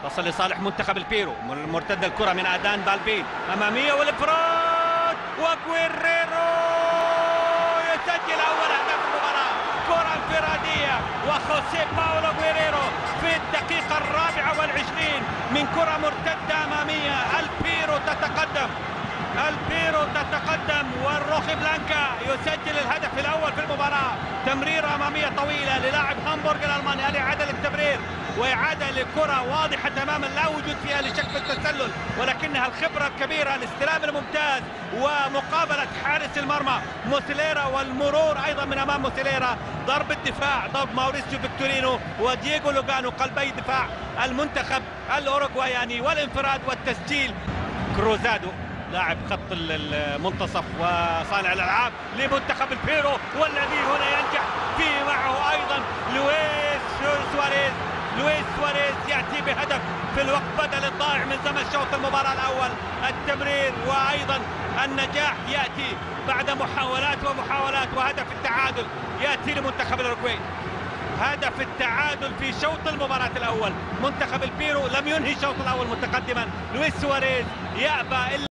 تصل لصالح منتخب البيرو. مرتدة الكرة من أدان بالبين أمامية والانفراد وغويريرو يسجل أول هدف المباراة. كرة انفرادية وخوسيه باولو غويريرو في الدقيقة 24 من كرة مرتدة أمامية. البيرو تتقدم والروخي بلانكا يسجل الهدف الأول في المباراة. تمريرة أمامية طويلة للاعب هامبورغ الألماني، الإعادة للتمرير وإعادة لكرة واضحة تماما لا وجود فيها لشك في التسلل، ولكنها الخبرة الكبيرة، الاستلام الممتاز ومقابلة حارس المرمى موسيليرا والمرور أيضا من أمام موسيليرا. ضرب الدفاع، ضرب ماوريسيو فيكتورينو ودييغو لوغانو قلبي دفاع المنتخب الأوروغواياني، والانفراد والتسجيل. كروزادو لاعب خط المنتصف وصانع الألعاب لمنتخب البيرو، والذي هنا ينجح في معه أيضا لويس سواريز يأتي بهدف في الوقت بدل الضائع من زمن شوط المباراة الأول. التمرير وأيضا النجاح يأتي بعد محاولات وهدف التعادل يأتي لمنتخب الأوروغواي. هدف التعادل في شوط المباراة الأول. منتخب البيرو لم ينهي الشوط الأول متقدما. لويس سواريز يأبى إلا